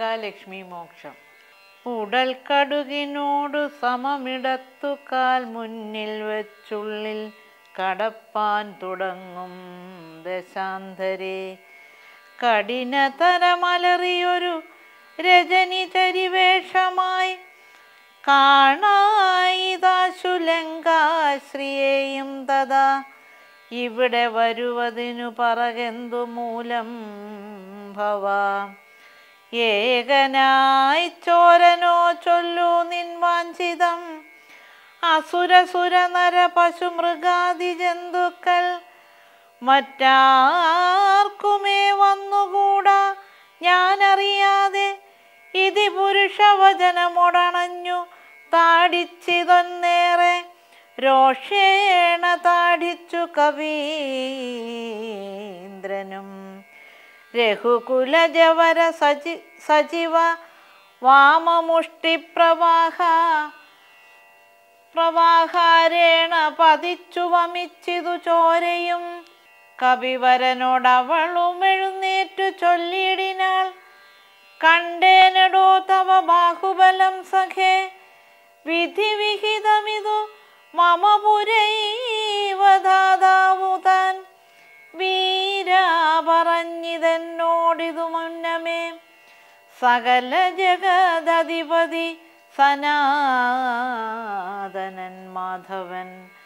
ലക്ഷ്മി മോക്ഷം. ഉടൽ കടുകിനോടു സമമിടത്തു കാൽ മുന്നിൽ വെച്ചുള്ളിൽ കടപ്പാൻ തുടങ്ങും ദശാന്തരേ. കഠിനതരമലറിയൊരു രജനി ചരിവേഷമായി കാണായിതാശു ലങ്കാശ്രിയേയും തഥാ. ഇവിടെ വരുവതിനു പറകെന്തു മൂലം ഭവാം. ഏകനായി ചോരനോ ചൊല്ലൂ നിൻ വാഞ്ചിതം. അസുരസുര നര പശു മൃഗാദി ജന്തുക്കൾ മറ്റാർക്കുമേ വന്നുകൂടാ ഞാനറിയാതെ. ഇതി പുരുഷവചനമൊടണഞ്ഞു താടിച്ചിതൊന്നേറെ രോഷേണ താടിച്ചു കവീന്ദ്രനും. രഘുകുലജവര സജീവ പ്രവാഹാരേണ പതിച്ചു വമിച്ചിതു ചോരയും. കപിവരനോടവളും എഴുന്നേറ്റു ചൊല്ലിയിടിനാൾ, കണ്ടേനടോ തവ ബാഹുബലം സഖേ. വിധിവിഹിതമിതു മമ പുരൈവധാതാവു താൻ. വീരാ പറഞ്ഞിതെന്നോടിതു മുന്നമേ സകല ജഗദധിപതി സനാതനൻ മാധവൻ.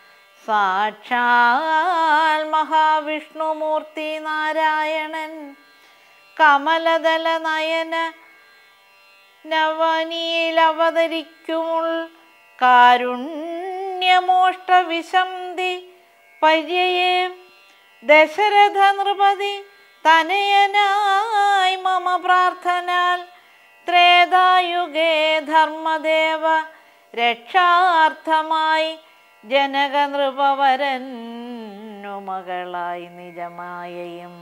സാക്ഷാൽ മഹാവിഷ്ണുമൂർത്തി നാരായണൻ. കമലദല നയന നവനിയിലവതരിക്കുമുൾ കാരുണ്യമോഷ്ട വിശന്തി പര്യയേ. ദശരഥ നൃപതി തനയനായി മമ പ്രാർത്ഥനാൽ ത്രേതായുഗേ ധർമ്മദേവ രക്ഷാർത്ഥമായി ജനക നൃപവരന്നു മകളായി നിജമായയും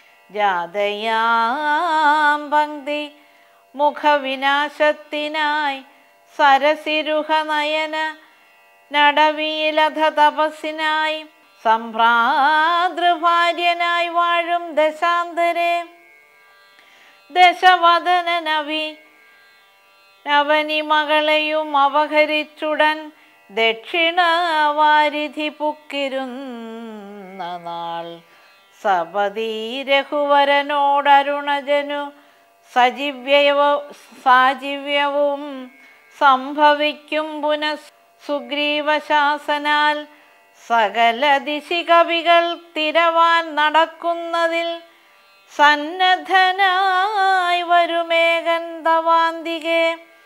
ജാതയാം പങ്ക്തി മുഖവിനാശത്തിനായി സരസിരുഹ നയന നടവിയിലധ തപസ്സിനായി സംഭ്രാതൃഭാര്യനായി വാഴും ദശാന്തരേ. ദശവദനനവി നവനി മകളെയും അപഹരിച്ചുടൻ ദക്ഷിണവാരിധി പുക്കിരുന്ന നാൾ സപതി രഘുവരനോടരുണജനു സാജീവ്യവും സംഭവിക്കും പുനഃ സുഗ്രീവശാസനാൽ. സകല ദിശി കവികൾ തിരവാൻ നടക്കുന്നതിൽ സന്നദ്ധനായി വരുമേകൻ തവാന്തികെ.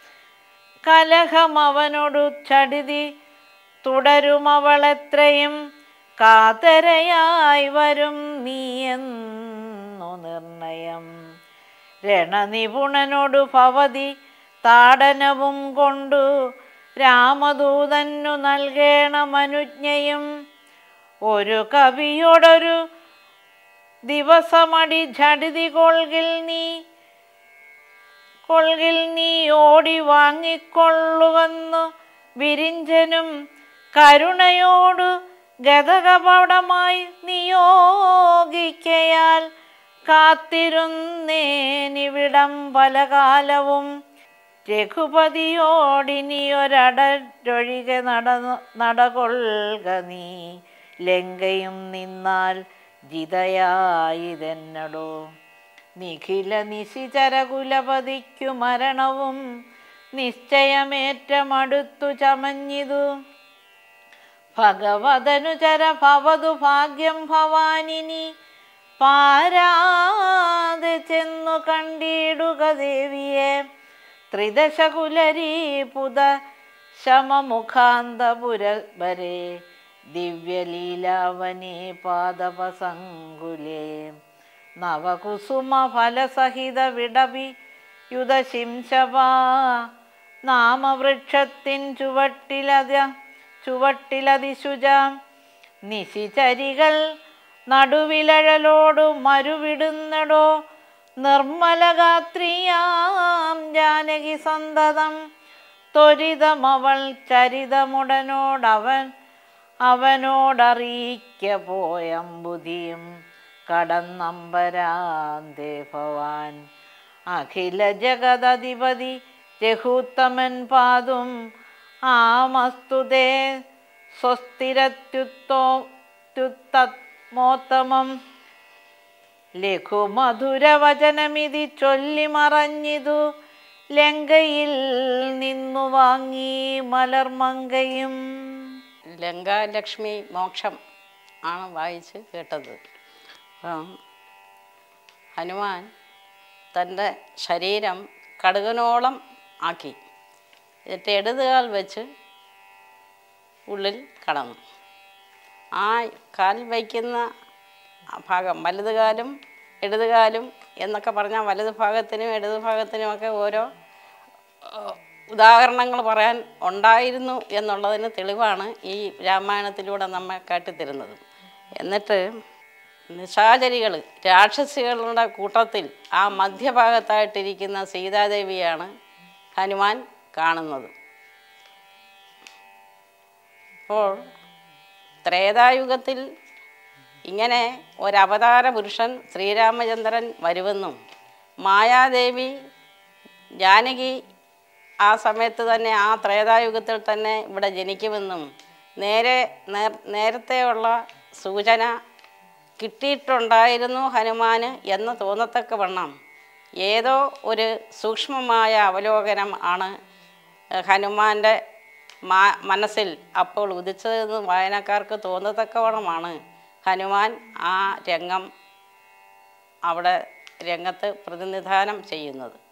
കലഹമവനോടു ചടിതി തുടരുമവളെത്രയും കാതരയായി വരും നീയെന്നു നിർണയം. രണനിപുണനോടു ഭവതി താടനവും കൊണ്ടു രാമദൂതന്നു നൽകേണമനുജ്ഞയും. ഒരു കവിയോടൊരു ദിവസമടി ഝടിതി കൊൾകിൽ നീ ഓടി വാങ്ങിക്കൊള്ളുവന്നു വിരിഞ്ചനും. കരുണയോടു ഗതകപടമായി നിയോഗിക്കയാൽ കാത്തിരുന്നേനിവിടം പലകാലവും. രഘുപതിയോടിനിയൊരടരൊഴികെ നടകൊള്ളുക നീ. ലങ്കയും നിന്നാൽ ജിതയായിതെന്നടോ. നിഖില നിശിചരകുലപതിക്കു മരണവും നിശ്ചയമേറ്റമടുത്തു ചമഞ്ഞിതു. ഭഗവതനുചര ഭവതു ഭാഗ്യം ഭവാനിനി പാരാതെ ചെന്നു കണ്ടിടുക ദേവിയെ. ത്രിദശകുലരീപുത ശമമുഖാന്തപുരവരേ ദിവ്യലീലാവനേ പാദപസങ്കുലേ. നവകുസുമ ഫലസഹിത വിടവി യുധശിംശവാ നാമവൃക്ഷത്തിൻ ചുവട്ടിലതിശുജാം. നിശിചരികൾ നടുവിലഴലോടു മരുവിടുന്നടോ. നിർമ്മലഗാത്രിയാം ജാനകി സന്തതം ത്വരിതമവൾ അവനോടറിയിക്ക പോയംബുധിയും കടന്നമ്പരാന്തേ ഭവാൻ. അഖില ജഗദധിപതി രഘുത്തമൻ പാതും ആമസ്തുതേ സ്വസ്ഥിരത്യുത്തോത്യുത്തമോത്തമം ലഘുമധുരവചനമിതി ചൊല്ലി മറഞ്ഞിതു ലങ്കയിൽ നിന്നു വാങ്ങി മലർമങ്കയും. ലങ്കാലക്ഷ്മി മോക്ഷം ആണ് വായിച്ച് കേട്ടത്. ഹനുമാൻ തൻ്റെ ശരീരം കടുകനോളം ആക്കി, എന്നിട്ട് ഇടതുകാൽ വെച്ച് ഉള്ളിൽ കടന്നു. ആ കാൽ വയ്ക്കുന്ന ഭാഗം വലതുകാലും ഇടതുകാലും എന്നൊക്കെ പറഞ്ഞാൽ വലതു ഭാഗത്തിനും ഇടതു ഭാഗത്തിനുമൊക്കെ ഓരോ ഉദാഹരണങ്ങൾ പറയാൻ ഉണ്ടായിരുന്നു എന്നുള്ളതിന് തെളിവാണ് ഈ രാമായണത്തിലൂടെ നമ്മെ കാട്ടിത്തരുന്നത്. എന്നിട്ട് നിശാചരികൾ രാക്ഷസികളുടെ കൂട്ടത്തിൽ ആ മധ്യഭാഗത്തായിട്ടിരിക്കുന്ന സീതാദേവിയാണ് ഹനുമാൻ കാണുന്നത്. അപ്പോൾ ത്രേതായുഗത്തിൽ ഇങ്ങനെ ഒരവതാര പുരുഷൻ ശ്രീരാമചന്ദ്രൻ വരുമെന്നും മായാദേവി ജാനകി ആ സമയത്ത് തന്നെ ആ ത്രേതായുഗത്തിൽ തന്നെ ഇവിടെ ജനിക്കുമെന്നും നേരത്തെയുള്ള സൂചന കിട്ടിയിട്ടുണ്ടായിരുന്നു ഹനുമാന് എന്ന് തോന്നത്തക്കവണ്ണം ഏതോ ഒരു സൂക്ഷ്മമായ അവലോകനം ആണ് ഹനുമാൻ്റെ മനസ്സിൽ അപ്പോൾ ഉദിച്ചതെന്ന് വായനക്കാർക്ക് തോന്നത്തക്കവണ്ണമാണ് ഹനുമാൻ ആ രംഗത്ത് പ്രതിനിധാനം ചെയ്യുന്നത്.